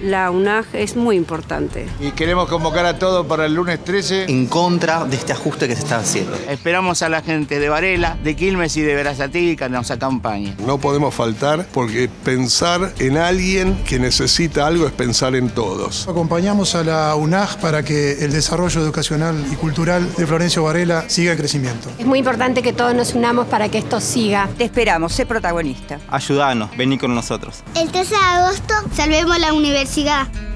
la UNAG es muy importante. Y queremos convocar a todos para el lunes 13. En contra de este ajuste que se está haciendo. Esperamos a la gente de Varela, de Quilmes y de Verazategui que nos acompañen. No podemos faltar porque pensar en alguien que necesita algo es pensar en todos. Acompañamos a la UNAG para que el desarrollo educacional y cultural de Florencio Varela siga en crecimiento. Es muy importante que todos nos unamos para que esto siga. Te esperamos, sé protagonista. Ayúdanos, vení con nosotros. El 13 de agosto, salvemos la universidad.